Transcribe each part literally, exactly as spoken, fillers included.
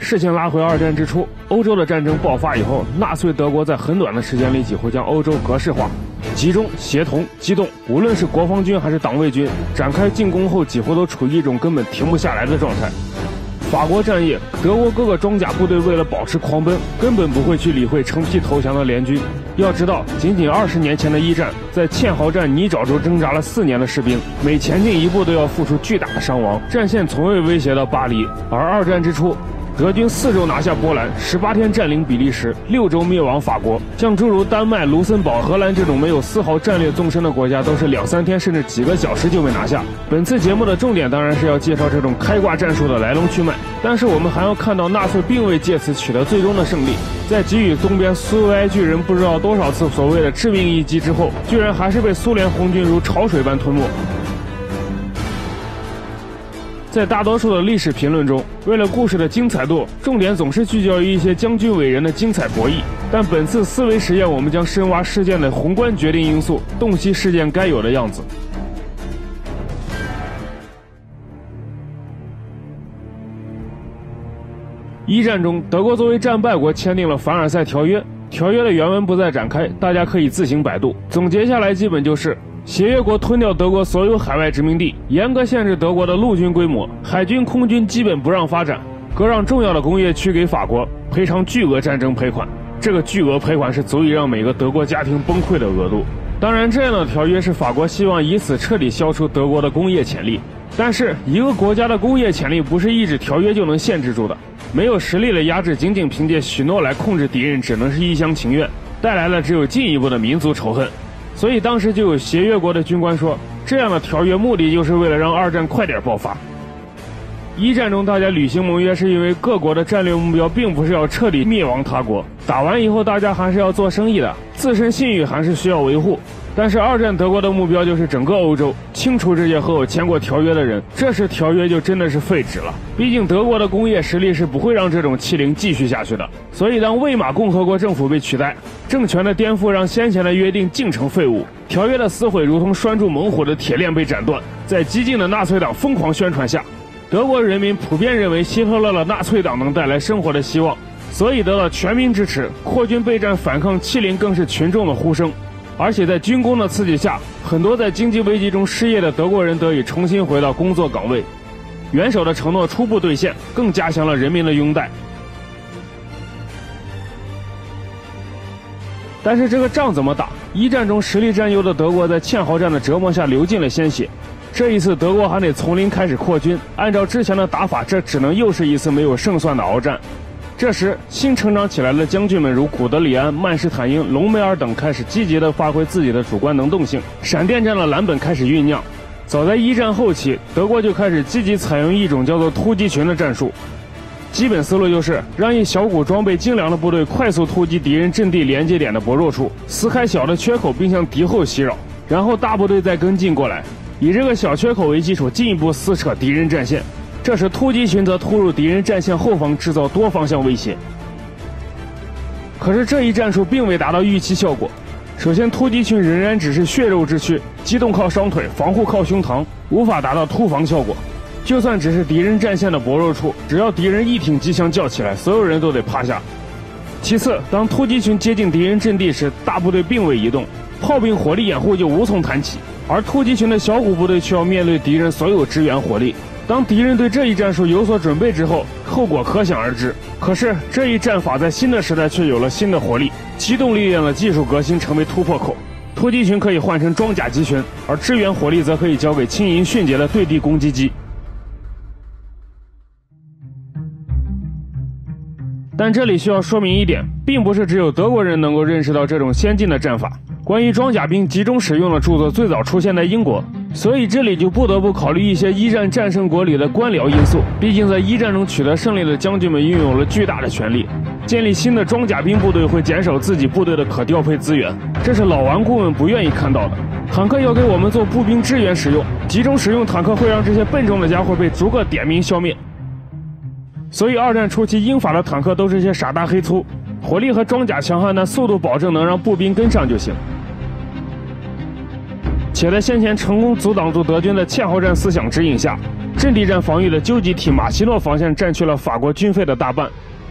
事情拉回二战之初，欧洲的战争爆发以后，纳粹德国在很短的时间里几乎将欧洲格式化，集中、协同、机动，无论是国防军还是党卫军，展开进攻后几乎都处于一种根本停不下来的状态。法国战役，德国各个装甲部队为了保持狂奔，根本不会去理会成批投降的联军。要知道，仅仅二十年前的一战，在堑壕战泥沼中挣扎了四年的士兵，每前进一步都要付出巨大的伤亡，战线从未威胁到巴黎。而二战之初，德军四周拿下波兰，十八天占领比利时，六周灭亡法国。像诸如丹麦、卢森堡、荷兰这种没有丝毫战略纵深的国家，都是两三天甚至几个小时就被拿下。本次节目的重点当然是要介绍这种开挂战术的来龙去脉，但是我们还要看到纳粹并未借此取得最终的胜利，在给予东边苏维埃巨人不知道多少次所谓的致命一击之后，居然还是被苏联红军如潮水般吞没。在大多数的历史评论中，为了故事的精彩度，重点总是聚焦于一些将军伟人的精彩博弈。但本次思维实验，我们将深挖事件的宏观决定因素，洞悉事件该有的样子。一战中，德国作为战败国签订了凡尔赛条约，条约的原文不再展开，大家可以自行百度。总结下来基本就是协约国吞掉德国所有海外殖民地，严格限制德国的陆军规模，海军、空军基本不让发展，割让重要的工业区给法国，赔偿巨额战争赔款。这个巨额赔款是足以让每个德国家庭崩溃的额度。当然，这样的条约是法国希望以此彻底消除德国的工业潜力。但是，一个国家的工业潜力不是一纸条约就能限制住的，没有实力的压制，仅仅凭借许诺来控制敌人，只能是一厢情愿，带来的只有进一步的民族仇恨。所以当时就有协约国的军官说，这样的条约目的就是为了让二战快点爆发。一战中大家履行盟约是因为各国的战略目标并不是要彻底灭亡他国，打完以后大家还是要做生意的，自身信誉还是需要维护。但是二战德国的目标就是整个欧洲清除这些和我签过条约的人，这时条约就真的是废纸了。毕竟德国的工业实力是不会让这种欺凌继续下去的。所以当魏玛共和国政府被取代，政权的颠覆让先前的约定竟成废物，条约的撕毁如同拴住猛虎的铁链被斩断。在激进的纳粹党疯狂宣传下，德国人民普遍认为希特勒的纳粹党能带来生活的希望，所以得到全民支持，扩军备战反抗欺凌更是群众的呼声。而且在军工的刺激下，很多在经济危机中失业的德国人得以重新回到工作岗位，元首的承诺初步兑现，更加强了人民的拥戴。但是这个仗怎么打？一战中实力占优的德国在堑壕战的折磨下流尽了鲜血，这一次德国还得从零开始扩军，按照之前的打法，这只能又是一次没有胜算的鏖战。这时，新成长起来的将军们如古德里安、曼施坦因、隆美尔等开始积极地发挥自己的主观能动性，闪电战的蓝本开始酝酿。早在一战后期，德国就开始积极采用一种叫做突击群的战术。基本思路就是让一小股装备精良的部队快速突击敌人阵地连接点的薄弱处，撕开小的缺口并向敌后袭扰，然后大部队再跟进过来，以这个小缺口为基础进一步撕扯敌人战线。这时突击群则突入敌人战线后方，制造多方向威胁。可是这一战术并未达到预期效果。首先，突击群仍然只是血肉之躯，机动靠双腿，防护靠胸膛，无法达到突防效果。就算只是敌人战线的薄弱处，只要敌人一挺机枪叫起来，所有人都得趴下。其次，当突击群接近敌人阵地时，大部队并未移动，炮兵火力掩护就无从谈起，而突击群的小股部队需要面对敌人所有支援火力。当敌人对这一战术有所准备之后，后果可想而知。可是这一战法在新的时代却有了新的活力，机动力量的技术革新成为突破口。突击群可以换成装甲集群，而支援火力则可以交给轻盈迅捷的对地攻击机。但这里需要说明一点，并不是只有德国人能够认识到这种先进的战法。关于装甲兵集中使用的著作最早出现在英国，所以这里就不得不考虑一些一战战胜国里的官僚因素。毕竟在一战中取得胜利的将军们拥有了巨大的权力，建立新的装甲兵部队会减少自己部队的可调配资源，这是老顽固们不愿意看到的。坦克要给我们做步兵支援使用，集中使用坦克会让这些笨重的家伙被逐个点名消灭。所以二战初期英法的坦克都是些傻大黑粗，火力和装甲强悍，但速度保证能让步兵跟上就行。 且在先前成功阻挡住德军的堑壕战思想指引下，阵地战防御的究极体马奇诺防线占据了法国军费的大半。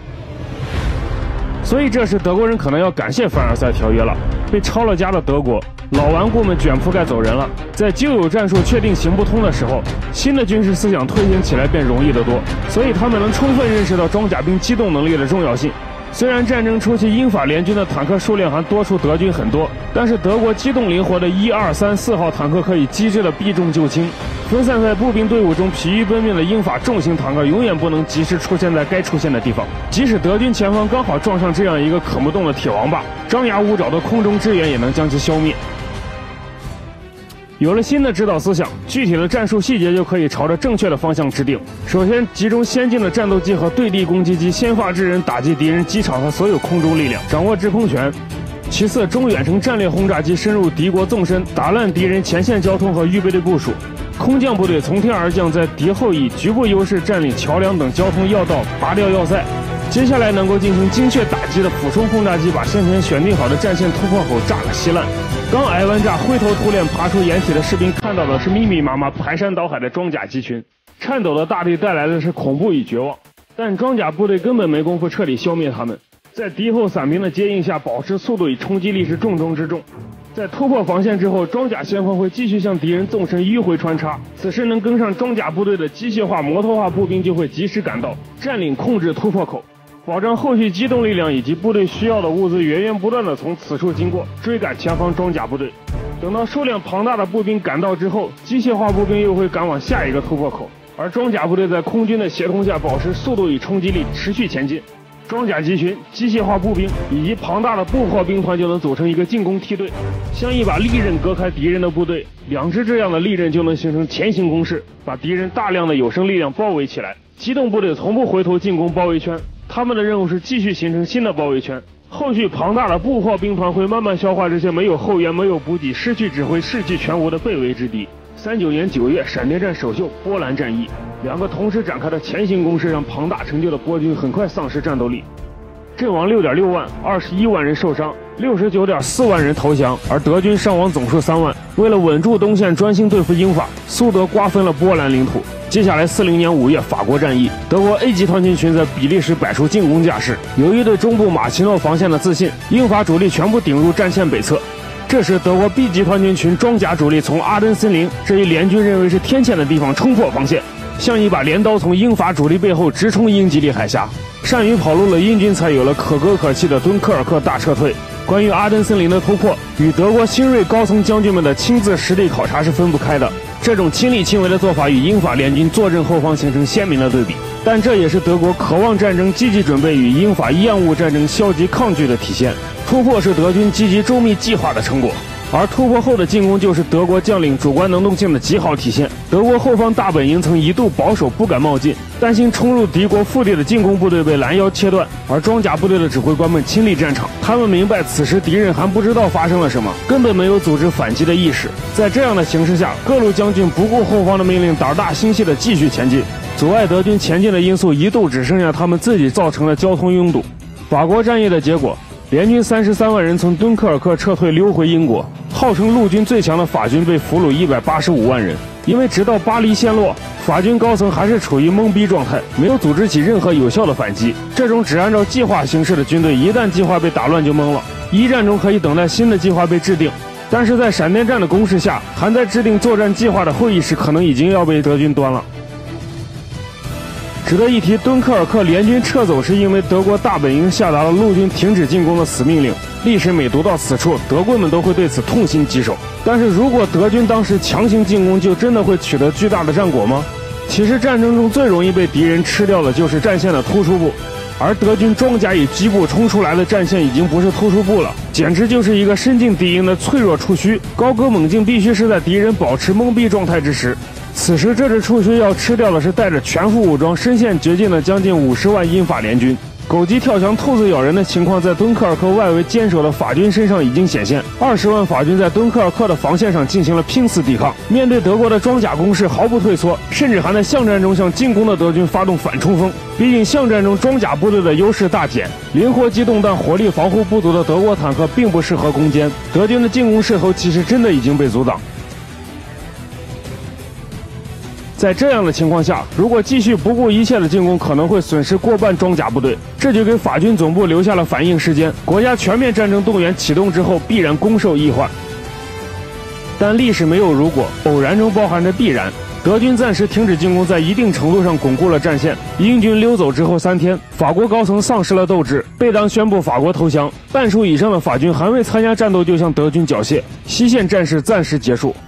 所以这时德国人可能要感谢凡尔赛条约了。被抄了家的德国老顽固们卷铺盖走人了，在旧有战术确定行不通的时候，新的军事思想推行起来便容易得多。所以他们能充分认识到装甲兵机动能力的重要性。虽然战争初期英法联军的坦克数量还多出德军很多，但是德国机动灵活的一二三四号坦克可以机智的避重就轻。分散在步兵队伍中疲于奔命的英法重型坦克永远不能及时出现在该出现的地方，即使德军前方刚好撞上这样一个啃不动的铁王八，张牙舞爪的空中支援也能将其消灭。有了新的指导思想，具体的战术细节就可以朝着正确的方向制定。首先，集中先进的战斗机和对地攻击机，先发制人，打击敌人机场和所有空中力量，掌握制空权。其次，中远程战略轰炸机深入敌国纵深，打烂敌人前线交通和预备队部署。空降部队从天而降，在敌后以局部优势占领桥梁等交通要道，拔掉要塞。接下来能够进行精确打击的俯冲轰炸机，把先前选定好的战线突破口炸个稀烂。刚挨完炸，灰头土脸爬出掩体的士兵看到的是密密麻麻排山倒海的装甲机群，颤抖的大地带来的是恐怖与绝望。但装甲部队根本没工夫彻底消灭他们，在敌后伞兵的接应下，保持速度与冲击力是重中之重。在突破防线之后，装甲先锋会继续向敌人纵深迂回穿插，此时能跟上装甲部队的机械化、摩托化步兵就会及时赶到，占领控制突破口，保障后续机动力量以及部队需要的物资源源不断地从此处经过，追赶前方装甲部队。等到数量庞大的步兵赶到之后，机械化步兵又会赶往下一个突破口，而装甲部队在空军的协同下保持速度与冲击力，持续前进。装甲集群、机械化步兵以及庞大的步炮兵团就能组成一个进攻梯队，像一把利刃隔开敌人的部队，两支这样的利刃就能形成前行攻势，把敌人大量的有生力量包围起来。机动部队从不回头进攻包围圈，他们的任务是继续形成新的包围圈。后续庞大的步炮兵团会慢慢消化这些没有后援、没有补给、失去指挥、士气全无的被围之敌。三九年九月，闪电战首秀波兰战役，两个同时展开的前行攻势让庞大成就的波军很快丧失战斗力，阵亡六点六万，二十一万人受伤，六十九点四万人投降，而德军伤亡总数三万。为了稳住东线，专心对付英法，苏德瓜分了波兰领土。接下来，四零年五月，法国战役，德国 A 集团军群在比利时摆出进攻架势，由于对中部马奇诺防线的自信，英法主力全部顶入战线北侧。这时，德国 B 集团军群装甲主力从阿登森林这一联军认为是天堑的地方冲破防线，像一把镰刀从英法主力背后直冲英吉利海峡。善于跑路的英军才有了可歌可泣的敦刻尔克大撤退。关于阿登森林的突破，与德国新锐高层将军们的亲自实地考察是分不开的。这种亲力亲为的做法与英法联军坐镇后方形成鲜明的对比，但这也是德国渴望战争、积极准备与英法厌恶战争、消极抗拒的体现。突破是德军积极周密计划的成果，而突破后的进攻就是德国将领主观能动性的极好体现。德国后方大本营曾一度保守，不敢冒进，担心冲入敌国腹地的进攻部队被拦腰切断，而装甲部队的指挥官们亲历战场，他们明白此时敌人还不知道发生了什么，根本没有组织反击的意识。在这样的形势下，各路将军不顾后方的命令，胆大心细地继续前进。阻碍德军前进的因素一度只剩下他们自己造成的交通拥堵。法国战役的结果，联军三十三万人从敦刻尔克撤退溜回英国，号称陆军最强的法军被俘虏一百八十五万人。因为直到巴黎陷落，法军高层还是处于懵逼状态，没有组织起任何有效的反击。这种只按照计划行事的军队，一旦计划被打乱就懵了。一战中可以等待新的计划被制定，但是在闪电战的攻势下，还在制定作战计划的会议室可能已经要被德军端了。值得一提，敦刻尔克联军撤走是因为德国大本营下达了陆军停止进攻的死命令。历史每读到此处，德quân们都会对此痛心疾首。但是如果德军当时强行进攻，就真的会取得巨大的战果吗？其实战争中最容易被敌人吃掉的就是战线的突出部，而德军装甲与机步冲出来的战线已经不是突出部了，简直就是一个深进敌营的脆弱触须。高歌猛进必须是在敌人保持懵逼状态之时。此时这支触须要吃掉的是带着全副武装、身陷绝境的将近五十万英法联军。狗急跳墙、兔子咬人的情况在敦刻尔克外围坚守的法军身上已经显现。二十万法军在敦刻尔克的防线上进行了拼死抵抗，面对德国的装甲攻势毫不退缩，甚至还在巷战中向进攻的德军发动反冲锋。毕竟巷战中装甲部队的优势大减，灵活机动但火力防护不足的德国坦克并不适合攻坚，德军的进攻势头其实真的已经被阻挡。 在这样的情况下，如果继续不顾一切的进攻，可能会损失过半装甲部队，这就给法军总部留下了反应时间。国家全面战争动员启动之后，必然攻受易患。但历史没有如果，偶然中包含着必然。德军暂时停止进攻，在一定程度上巩固了战线。英军溜走之后三天，法国高层丧失了斗志，贝当宣布法国投降。半数以上的法军还未参加战斗，就向德军缴械，西线战事暂时结束。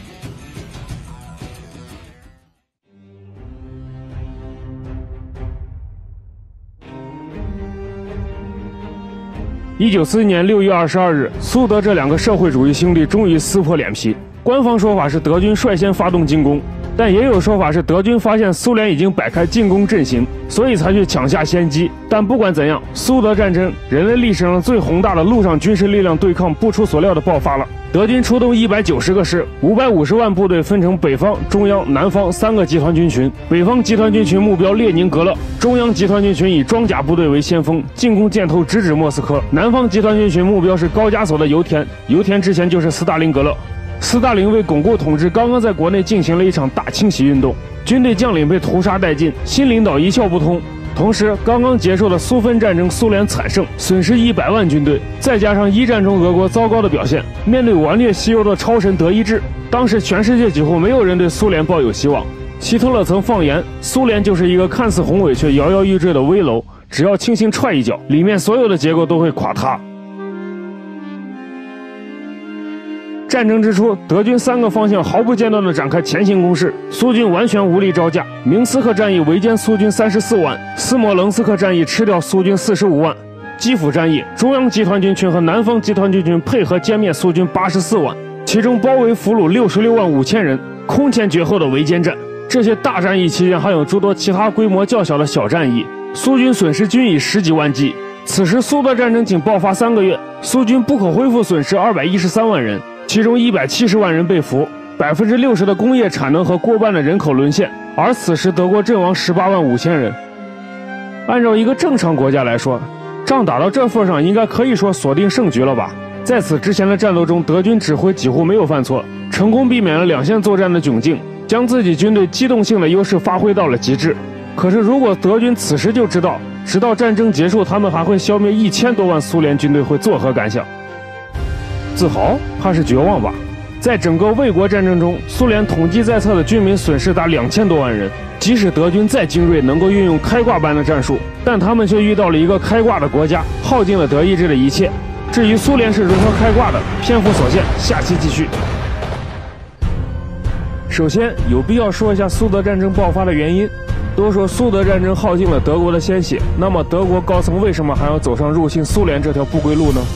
一九四一年六月二十二日，苏德这两个社会主义兄弟终于撕破脸皮。官方说法是德军率先发动进攻，但也有说法是德军发现苏联已经摆开进攻阵型，所以才去抢下先机。但不管怎样，苏德战争人类历史上最宏大的陆上军事力量对抗不出所料的爆发了。德军出动一百九十个师，五百五十万部队分成北方、中央、南方三个集团军群。北方集团军群目标列宁格勒，中央集团军群以装甲部队为先锋，进攻箭头直指莫斯科。南方集团军群目标是高加索的油田，油田之前就是斯大林格勒。斯大林为巩固统治，刚刚在国内进行了一场大清洗运动，军队将领被屠杀殆尽，新领导一窍不通。同时，刚刚结束的苏芬战争，苏联惨胜，损失一百万军队，再加上一战中俄国糟糕的表现，面对顽劣西欧的超神德意志，当时全世界几乎没有人对苏联抱有希望。希特勒曾放言，苏联就是一个看似宏伟却摇摇欲坠的危楼，只要轻轻踹一脚，里面所有的结构都会垮塌。战争之初，德军三个方向毫不间断地展开前行攻势，苏军完全无力招架。明斯克战役围歼苏军三十四万，斯摩棱斯克战役吃掉苏军四十五万，基辅战役中央集团军群和南方集团军群配合歼灭苏军八十四万，其中包围俘虏六十六万五千人，空前绝后的围歼战。这些大战役期间还有诸多其他规模较小的小战役，苏军损失均以十几万计。此时苏德战争仅爆发三个月，苏军不可恢复损失二百一十三万人。其中一百七十万人被俘，百分之六十的工业产能和过半的人口沦陷，而此时德国阵亡十八万五千人。按照一个正常国家来说，仗打到这份上，应该可以说锁定胜局了吧？在此之前的战斗中，德军指挥几乎没有犯错，成功避免了两线作战的窘境，将自己军队机动性的优势发挥到了极致。可是，如果德军此时就知道，直到战争结束，他们还会消灭一千多万苏联军队，会作何感想？自豪怕是绝望吧。在整个卫国战争中，苏联统计在册的军民损失达两千多万人。即使德军再精锐，能够运用开挂般的战术，但他们却遇到了一个开挂的国家，耗尽了德意志的一切。至于苏联是如何开挂的，篇幅所限，下期继续。首先，有必要说一下苏德战争爆发的原因。都说苏德战争耗尽了德国的鲜血，那么德国高层为什么还要走上入侵苏联这条不归路呢？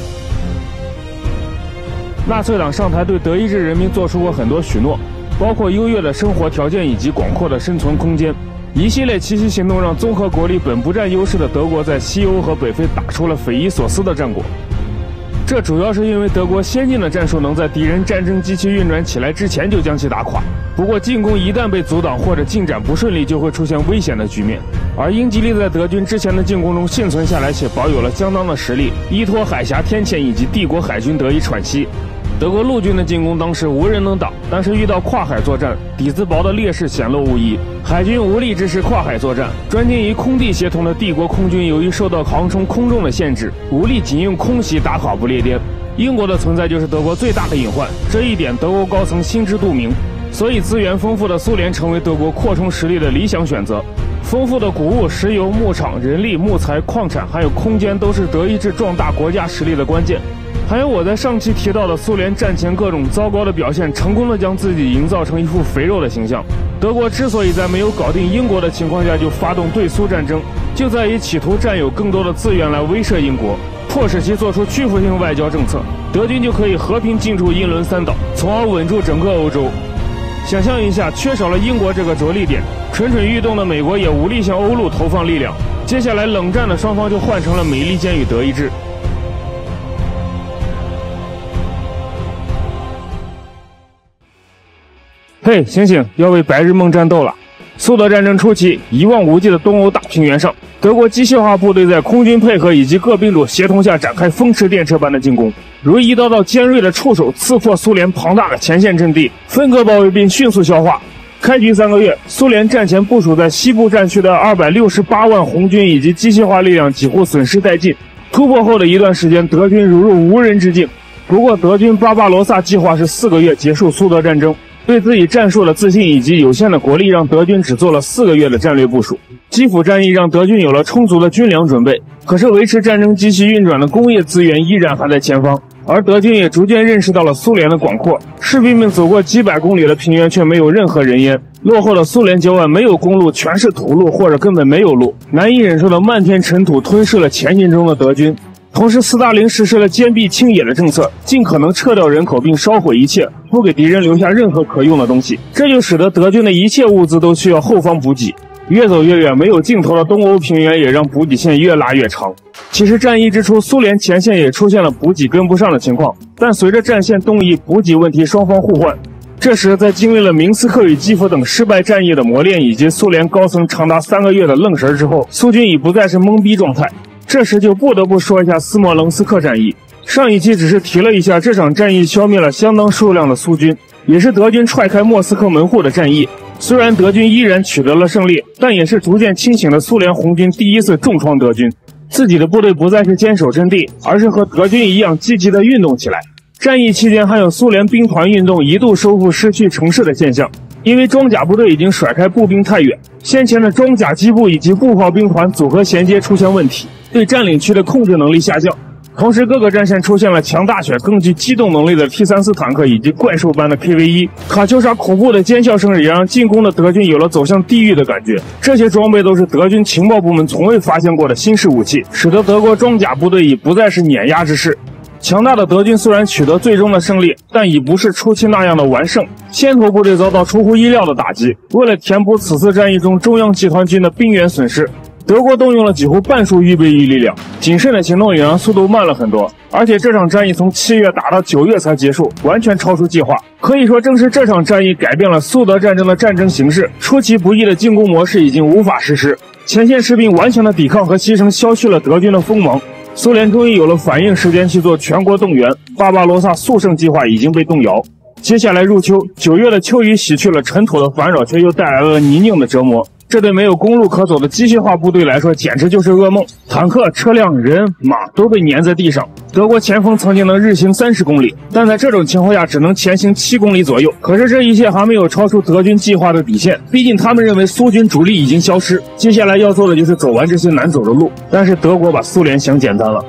纳粹党上台对德意志人民做出过很多许诺，包括优越的生活条件以及广阔的生存空间。一系列奇袭行动让综合国力本不占优势的德国在西欧和北非打出了匪夷所思的战果。这主要是因为德国先进的战术能在敌人战争机器运转起来之前就将其打垮。不过进攻一旦被阻挡或者进展不顺利，就会出现危险的局面。而英吉利在德军之前的进攻中幸存下来，且保有了相当的实力，依托海峡天堑以及帝国海军得以喘息。德国陆军的进攻当时无人能挡，但是遇到跨海作战，底子薄的劣势显露无遗。海军无力支持跨海作战，专精于空地协同的帝国空军由于受到航冲空重的限制，无力仅用空袭打垮不列颠。英国的存在就是德国最大的隐患，这一点德国高层心知肚明。所以资源丰富的苏联成为德国扩充实力的理想选择。丰富的谷物、石油、牧场、人力、木材、矿产还有空间都是德意志壮大国家实力的关键。还有我在上期提到的苏联战前各种糟糕的表现，成功的将自己营造成一副肥肉的形象。德国之所以在没有搞定英国的情况下就发动对苏战争，就在于企图占有更多的资源来威慑英国，迫使其做出屈服性外交政策，德军就可以和平进驻英伦三岛，从而稳住整个欧洲。想象一下，缺少了英国这个着力点，蠢蠢欲动的美国也无力向欧陆投放力量，接下来冷战的双方就换成了美利坚与德意志。嘿，醒醒，要为白日梦战斗了！苏德战争初期，一望无际的东欧大平原上，德国机械化部队在空军配合以及各兵种协同下展开风驰电掣般的进攻，如一刀刀尖锐的触手刺破苏联庞大的前线阵地，分割包围并迅速消化。 开局三个月，苏联战前部署在西部战区的二百六十八万红军以及机械化力量几乎损失殆尽。突破后的一段时间，德军如入无人之境。不过，德军巴巴罗萨计划是四个月结束苏德战争，对自己战术的自信以及有限的国力，让德军只做了四个月的战略部署。基辅战役让德军有了充足的军粮准备，可是维持战争机器运转的工业资源依然还在前方。而德军也逐渐认识到了苏联的广阔，士兵们走过几百公里的平原，却没有任何人烟。落后的苏联郊外没有公路，全是土路，或者根本没有路。难以忍受的漫天尘土吞噬了前进中的德军。同时，斯大林实施了坚壁清野的政策，尽可能撤掉人口并烧毁一切，不给敌人留下任何可用的东西。这就使得德军的一切物资都需要后方补给。越走越远，没有尽头的东欧平原也让补给线越拉越长。其实战役之初，苏联前线也出现了补给跟不上的情况，但随着战线东移，补给问题双方互换。这时，在经历了明斯克与基辅等失败战役的磨练，以及苏联高层长达三个月的愣神之后，苏军已不再是懵逼状态。这时就不得不说一下斯摩棱斯克战役。上一期只是提了一下，这场战役消灭了相当数量的苏军，也是德军踹开莫斯科门户的战役。虽然德军依然取得了胜利，但也是逐渐清醒的苏联红军第一次重创德军。自己的部队不再是坚守阵地，而是和德军一样积极地运动起来。战役期间还有苏联兵团运动一度收复失去城市的现象，因为装甲部队已经甩开步兵太远，先前的装甲机步以及步炮兵团组合衔接出现问题，对占领区的控制能力下降。同时，各个战线出现了强大且更具机动能力的 T 三十四 坦克以及怪兽般的 K V 一。卡秋莎恐怖的尖叫声也让进攻的德军有了走向地狱的感觉。这些装备都是德军情报部门从未发现过的新式武器，使得德国装甲部队已不再是碾压之势。强大的德军虽然取得最终的胜利，但已不是初期那样的完胜。先头部队遭到出乎意料的打击，为了填补此次战役中中央集团军的兵员损失，德国动用了几乎半数预备役力量，谨慎的行动也让速度慢了很多。而且这场战役从七月打到九月才结束，完全超出计划。可以说，正是这场战役改变了苏德战争的战争形势，出其不意的进攻模式已经无法实施，前线士兵顽强的抵抗和牺牲消去了德军的锋芒。苏联终于有了反应时间去做全国动员，巴巴罗萨速胜计划已经被动摇。接下来入秋，九月的秋雨洗去了尘土的烦扰，却又带来了泥泞的折磨。这对没有公路可走的机械化部队来说，简直就是噩梦。坦克、车辆、人、马都被粘在地上。德国前锋曾经能日行三十公里，但在这种情况下只能前行七公里左右。可是这一切还没有超出德军计划的底线，毕竟他们认为苏军主力已经消失，接下来要做的就是走完这些难走的路。但是德国把苏联想简单了。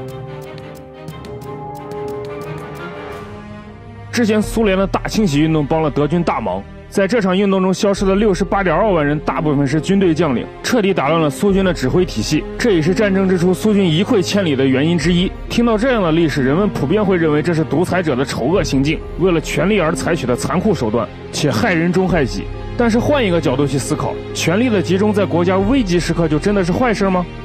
之前苏联的大清洗运动帮了德军大忙。在这场运动中消失的 六十八点二万人，大部分是军队将领，彻底打乱了苏军的指挥体系，这也是战争之初苏军一溃千里的原因之一。听到这样的历史，人们普遍会认为这是独裁者的丑恶行径，为了权力而采取的残酷手段，且害人终害己。但是换一个角度去思考，权力的集中在国家危急时刻就真的是坏事吗？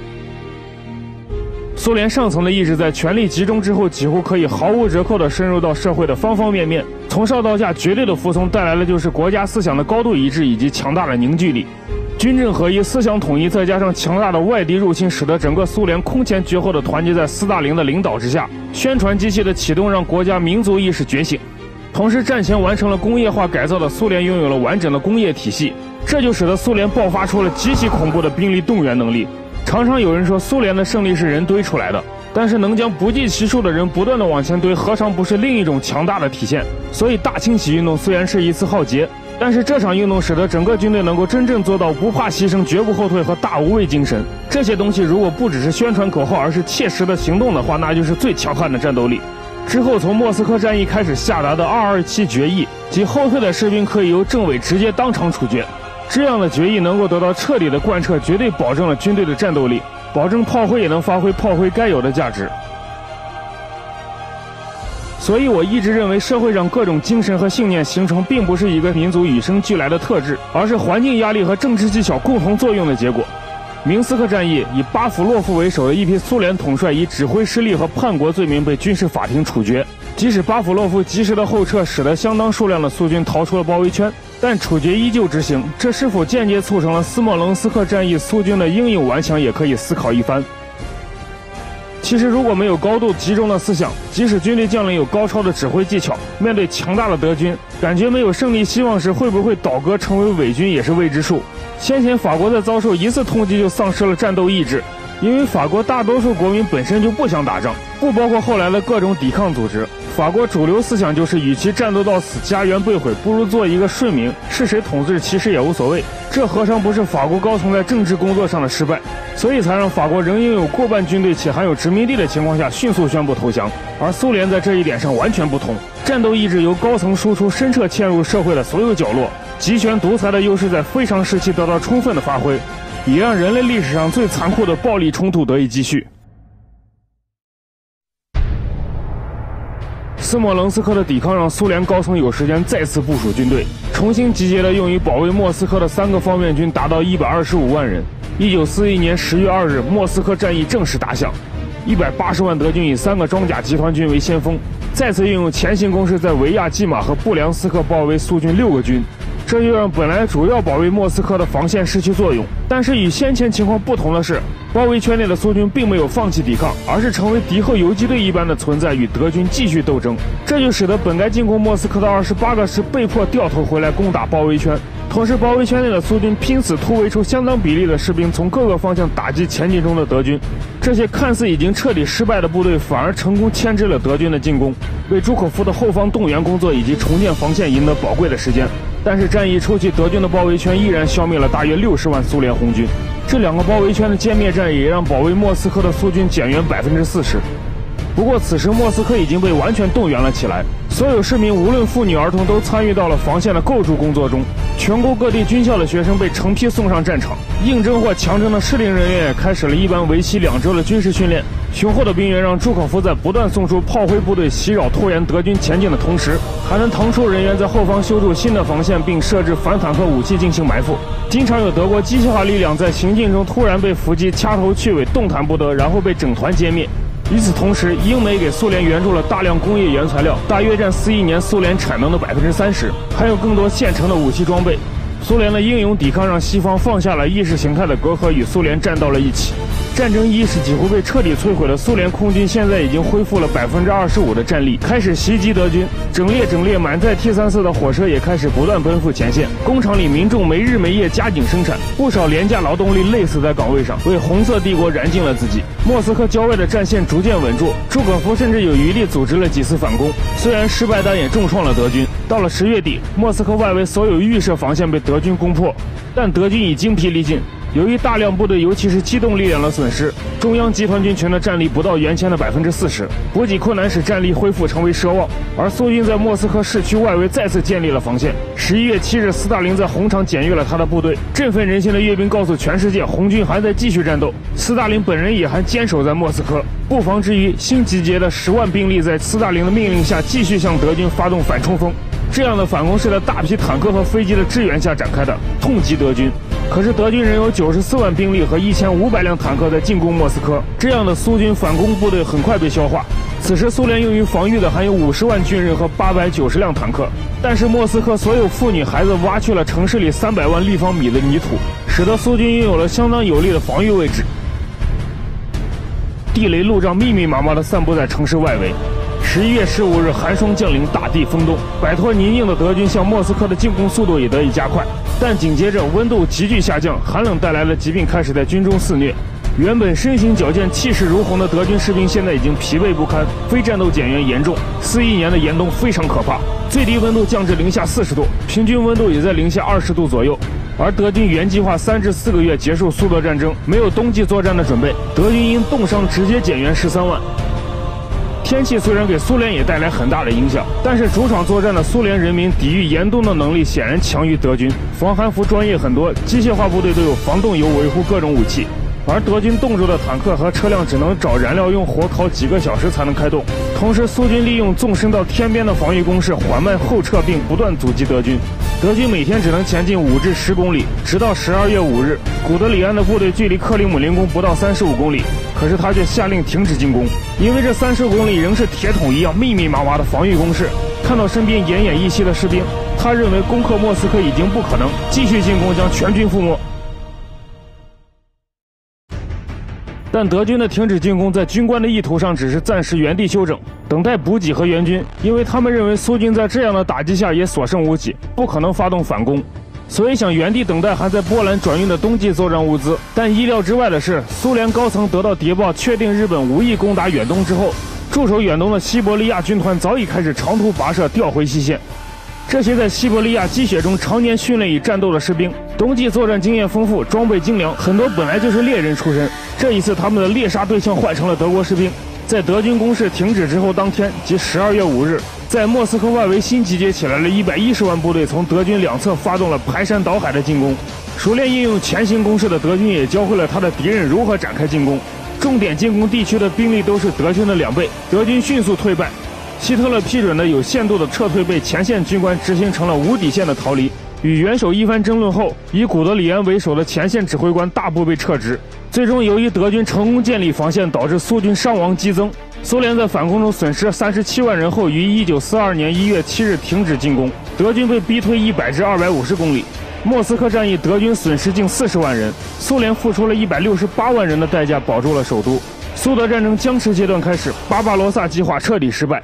苏联上层的意志在权力集中之后，几乎可以毫无折扣地深入到社会的方方面面，从上到下绝对的服从带来的就是国家思想的高度一致以及强大的凝聚力。军政合一、思想统一，再加上强大的外敌入侵，使得整个苏联空前绝后的团结在斯大林的领导之下。宣传机器的启动让国家民族意识觉醒，同时战前完成了工业化改造的苏联拥有了完整的工业体系，这就使得苏联爆发出了极其恐怖的兵力动员能力。常常有人说苏联的胜利是人堆出来的，但是能将不计其数的人不断的往前堆，何尝不是另一种强大的体现？所以大清洗运动虽然是一次浩劫，但是这场运动使得整个军队能够真正做到不怕牺牲、绝不后退和大无畏精神。这些东西如果不只是宣传口号，而是切实的行动的话，那就是最强悍的战斗力。之后从莫斯科战役开始下达的二二七决议，即后退的士兵可以由政委直接当场处决。这样的决议能够得到彻底的贯彻，绝对保证了军队的战斗力，保证炮灰也能发挥炮灰该有的价值。所以我一直认为，社会上各种精神和信念形成，并不是一个民族与生俱来的特质，而是环境压力和政治技巧共同作用的结果。明斯克战役，以巴甫洛夫为首的一批苏联统帅以指挥失利和叛国罪名被军事法庭处决。即使巴甫洛夫及时的后撤，使得相当数量的苏军逃出了包围圈，但处决依旧执行。这是否间接促成了斯莫棱斯克战役苏军的英勇顽强，也可以思考一番。 其实如果没有高度集中的思想，即使军队将领有高超的指挥技巧，面对强大的德军，感觉没有胜利希望时，会不会倒戈成为伪军也是未知数。先前法国在遭受一次通缉就丧失了战斗意志，因为法国大多数国民本身就不想打仗，不包括后来的各种抵抗组织。法国主流思想就是，与其战斗到死，家园被毁，不如做一个顺民，是谁统治其实也无所谓。这何尝不是法国高层在政治工作上的失败？所以才让法国仍拥有过半军队且含有殖民地的情况下，迅速宣布投降。而苏联在这一点上完全不同，战斗意志由高层输出，深彻嵌入社会的所有角落，集权独裁的优势在非常时期得到充分的发挥，也让人类历史上最残酷的暴力冲突得以继续。斯莫棱斯克的抵抗让苏联高层有时间再次部署军队，重新集结了用于保卫莫斯科的三个方面军达到一百二十五万人。一九四一年十月二日，莫斯科战役正式打响，一百八十万德军以三个装甲集团军为先锋，再次运用前行攻势，在维亚季马和布良斯克包围苏军六个军。这就让本来主要保卫莫斯科的防线失去作用。但是与先前情况不同的是，包围圈内的苏军并没有放弃抵抗，而是成为敌后游击队一般的存在，与德军继续斗争。这就使得本该进攻莫斯科的二十八个师被迫掉头回来攻打包围圈。同时，包围圈内的苏军拼死突围出相当比例的士兵，从各个方向打击前进中的德军。这些看似已经彻底失败的部队，反而成功牵制了德军的进攻，为朱可夫的后方动员工作以及重建防线赢得宝贵的时间。但是战役初期，德军的包围圈依然消灭了大约六十万苏联红军。这两个包围圈的歼灭战也让保卫莫斯科的苏军减员百分之四十。不过此时莫斯科已经被完全动员了起来，所有市民无论妇女儿童都参与到了防线的构筑工作中。全国各地军校的学生被成批送上战场，应征或强征的适龄人员也开始了一般为期两周的军事训练。雄厚的兵员让朱可夫在不断送出炮灰部队袭扰拖延德军前进的同时，还能腾出人员在后方修筑新的防线，并设置反坦克武器进行埋伏。经常有德国机械化力量在行进中突然被伏击，掐头去尾，动弹不得，然后被整团歼灭。与此同时，英美给苏联援助了大量工业原材料，大约占四一年苏联产能的百分之三十，还有更多现成的武器装备。苏联的英勇抵抗让西方放下了意识形态的隔阂，与苏联站到了一起。战争意识几乎被彻底摧毁的苏联空军现在已经恢复了百分之二十五的战力，开始袭击德军。整列整列满载 T 三十四的火车也开始不断奔赴前线。工厂里民众没日没夜加紧生产，不少廉价劳动力累死在岗位上，为红色帝国燃尽了自己。莫斯科郊外的战线逐渐稳住，朱可夫甚至有余力组织了几次反攻，虽然失败，但也重创了德军。到了十月底，莫斯科外围所有预设防线被德军攻破，但德军已精疲力尽。由于大量部队，尤其是机动力量的损失，中央集团军群的战力不到原先的百分之四十，补给困难使战力恢复成为奢望。而苏军在莫斯科市区外围再次建立了防线。十一月七日，斯大林在红场检阅了他的部队，振奋人心的阅兵告诉全世界，红军还在继续战斗。斯大林本人也还坚守在莫斯科。不防之余，新集结的十万兵力在斯大林的命令下，继续向德军发动反冲锋。这样的反攻是在大批坦克和飞机的支援下展开的，痛击德军。可是德军仍有九十四万兵力和一千五百辆坦克在进攻莫斯科，这样的苏军反攻部队很快被消化。此时苏联用于防御的还有五十万军人和八百九十辆坦克，但是莫斯科所有妇女孩子挖去了城市里三百万立方米的泥土，使得苏军拥有了相当有力的防御位置。地雷路障密密麻麻地散布在城市外围。十一月十五日，寒霜降临，大地封冻，摆脱泥泞的德军向莫斯科的进攻速度也得以加快。但紧接着温度急剧下降，寒冷带来的疾病开始在军中肆虐。原本身形矫健、气势如虹的德军士兵现在已经疲惫不堪，非战斗减员严重。四一年的严冬非常可怕，最低温度降至零下四十度，平均温度也在零下二十度左右。而德军原计划三至四个月结束苏德战争，没有冬季作战的准备，德军因冻伤直接减员十三万。天气虽然给苏联也带来很大的影响，但是主场作战的苏联人民抵御严冬的能力显然强于德军，防寒服专业很多，机械化部队都有防冻油维护各种武器。而德军冻住的坦克和车辆只能找燃料用火烤几个小时才能开动。同时苏军利用纵深到天边的防御工事缓慢后撤，并不断阻击德军。德军每天只能前进五至十公里，直到十二月五日，古德里安的部队距离克里姆林宫不到三十五公里，可是他却下令停止进攻，因为这三十公里仍是铁桶一样密密麻麻的防御工事。看到身边奄奄一息的士兵，他认为攻克莫斯科已经不可能，继续进攻将全军覆没。 但德军的停止进攻在军官的意图上只是暂时原地休整，等待补给和援军，因为他们认为苏军在这样的打击下也所剩无几，不可能发动反攻，所以想原地等待还在波兰转运的冬季作战物资。但意料之外的是，苏联高层得到谍报，确定日本无意攻打远东之后，驻守远东的西伯利亚军团早已开始长途跋涉调回西线。这些在西伯利亚积雪中常年训练与战斗的士兵，冬季作战经验丰富，装备精良，很多本来就是猎人出身。这一次他们的猎杀对象换成了德国士兵。在德军攻势停止之后当天，即十二月五日，在莫斯科外围新集结起来了一百一十万部队，从德军两侧发动了排山倒海的进攻。熟练应用前行攻势的德军也教会了他的敌人如何展开进攻，重点进攻地区的兵力都是德军的两倍，德军迅速退败。希特勒批准的有限度的撤退被前线军官执行成了无底线的逃离。与元首一番争论后，以古德里安为首的前线指挥官大部被撤职。最终，由于德军成功建立防线，导致苏军伤亡激增。苏联在反攻中损失三十七万人后，于一九四二年一月七日停止进攻。德军被逼退一百至二百五十公里。莫斯科战役，德军损失近四十万人，苏联付出了一百六十八万人的代价保住了首都。苏德战争僵持阶段开始，巴巴罗萨计划彻底失败。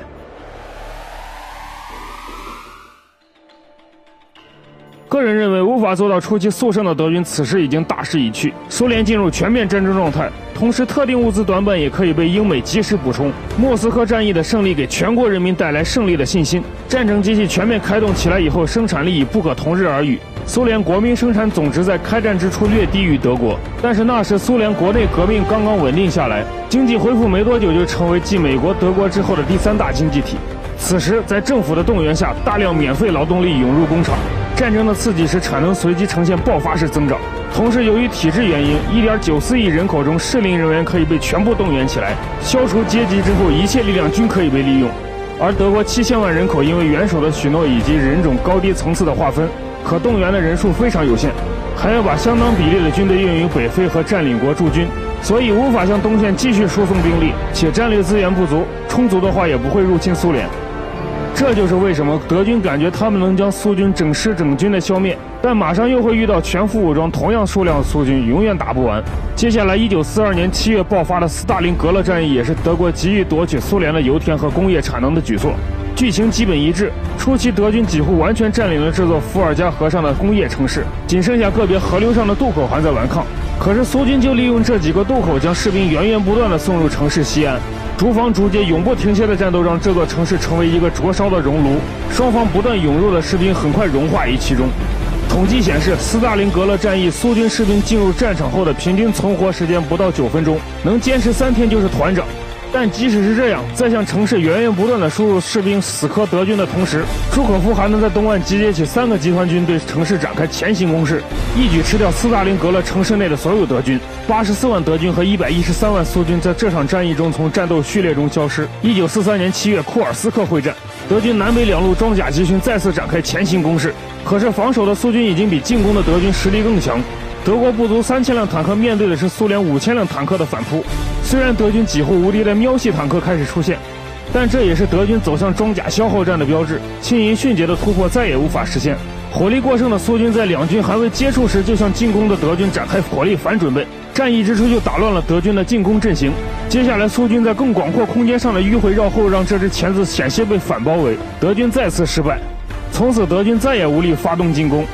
个人认为，无法做到出奇速胜的德军此时已经大势已去，苏联进入全面战争状态，同时特定物资短板也可以被英美及时补充。莫斯科战役的胜利给全国人民带来胜利的信心。战争机器全面开动起来以后，生产力已不可同日而语。苏联国民生产总值在开战之初略低于德国，但是那时苏联国内革命刚刚稳定下来，经济恢复没多久就成为继美国、德国之后的第三大经济体。此时，在政府的动员下，大量免费劳动力涌入工厂。战争的刺激使产能随即呈现爆发式增长，同时由于体制原因 一点九四亿人口中适龄人员可以被全部动员起来，消除阶级之后一切力量均可以被利用。而德国七千万人口因为元首的许诺以及人种高低层次的划分，可动员的人数非常有限，还要把相当比例的军队运于北非和占领国驻军，所以无法向东线继续输送兵力，且战略资源不足，充足的话也不会入侵苏联。这就是为什么德军感觉他们能将苏军整师整军的消灭，但马上又会遇到全副武装同样数量的苏军，永远打不完。接下来一九四二年七月爆发的斯大林格勒战役也是德国急于夺取苏联的油田和工业产能的举措，剧情基本一致。初期德军几乎完全占领了这座伏尔加河上的工业城市，仅剩下个别河流上的渡口还在顽抗。可是苏军就利用这几个渡口，将士兵源源不断地送入城市西岸。逐防逐接、永不停歇的战斗让这座城市成为一个灼烧的熔炉，双方不断涌入的士兵很快融化于其中。统计显示，斯大林格勒战役苏军士兵进入战场后的平均存活时间不到九分钟，能坚持三天就是团长。但即使是这样，在向城市源源不断的输入士兵死磕德军的同时，朱可夫还能在东岸集结起三个集团军对城市展开前行攻势，一举吃掉斯大林格勒城市内的所有德军。八十四万德军和一百一十三万苏军在这场战役中从战斗序列中消失。一九四三年七月，库尔斯克会战，德军南北两路装甲集群再次展开前行攻势，可是防守的苏军已经比进攻的德军实力更强。德国不足三千辆坦克面对的是苏联五千辆坦克的反扑。虽然德军几乎无敌的喵系坦克开始出现，但这也是德军走向装甲消耗战的标志。轻盈迅捷的突破再也无法实现。火力过剩的苏军在两军还未接触时就向进攻的德军展开火力反准备，战役之初就打乱了德军的进攻阵型。接下来苏军在更广阔空间上的迂回绕后，让这支钳子险些被反包围，德军再次失败。从此德军再也无力发动进攻。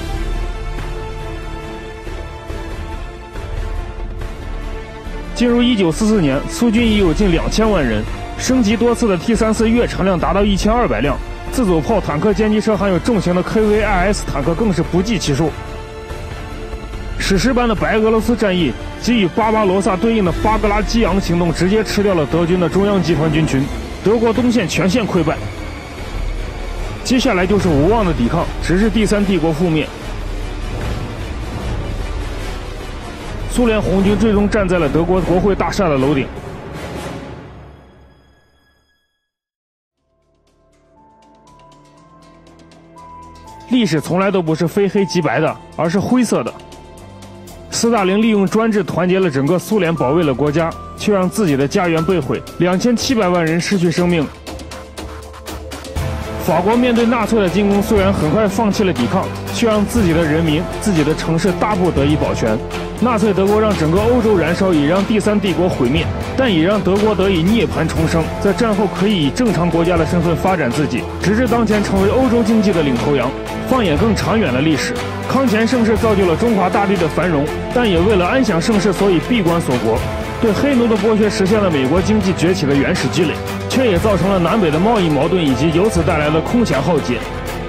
进入一九四四年，苏军已有近两千万人，升级多次的 T 三十四月产量达到一千二百辆，自走炮、坦克、歼击车还有重型的 K V I S 坦克更是不计其数。史诗般的白俄罗斯战役及与巴巴罗萨对应的巴格拉基扬行动，直接吃掉了德军的中央集团军群，德国东线全线溃败。接下来就是无望的抵抗，直至第三帝国覆灭。苏联红军最终站在了德国国会大厦的楼顶。历史从来都不是非黑即白的，而是灰色的。斯大林利用专制团结了整个苏联，保卫了国家，却让自己的家园被毁，两千七百万人失去生命。 法国面对纳粹的进攻，虽然很快放弃了抵抗，却让自己的人民、自己的城市大部得以保全。纳粹德国让整个欧洲燃烧，也让第三帝国毁灭，但也让德国得以涅槃重生，在战后可以以正常国家的身份发展自己，直至当前成为欧洲经济的领头羊。放眼更长远的历史，康乾盛世造就了中华大地的繁荣，但也为了安享盛世，所以闭关锁国。对黑奴的剥削实现了美国经济崛起的原始积累，却也造成了南北的贸易矛盾以及由此带来的空前浩劫。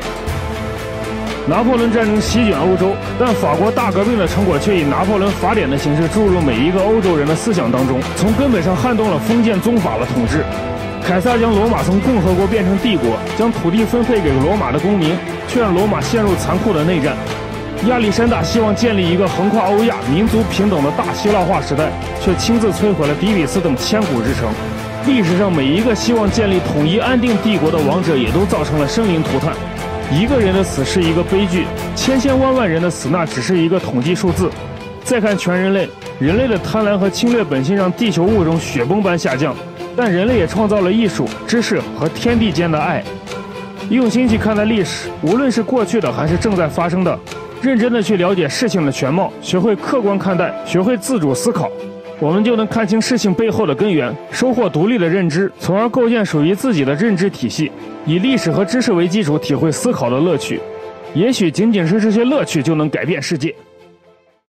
拿破仑战争席卷欧洲，但法国大革命的成果却以拿破仑法典的形式注入每一个欧洲人的思想当中，从根本上撼动了封建宗法的统治。凯撒将罗马从共和国变成帝国，将土地分配给罗马的公民，却让罗马陷入残酷的内战。亚历山大希望建立一个横跨欧亚、民族平等的大希腊化时代，却亲自摧毁了底比斯等千古之城。历史上每一个希望建立统一安定帝国的王者，也都造成了生灵涂炭。一个人的死是一个悲剧，千千万万人的死那只是一个统计数字。再看全人类，人类的贪婪和侵略本性让地球物种雪崩般下降，但人类也创造了艺术、知识和天地间的爱。用心去看待历史，无论是过去的还是正在发生的，认真的去了解事情的全貌，学会客观看待，学会自主思考，我们就能看清事情背后的根源，收获独立的认知，从而构建属于自己的认知体系，以历史和知识为基础，体会思考的乐趣。也许仅仅是这些乐趣就能改变世界。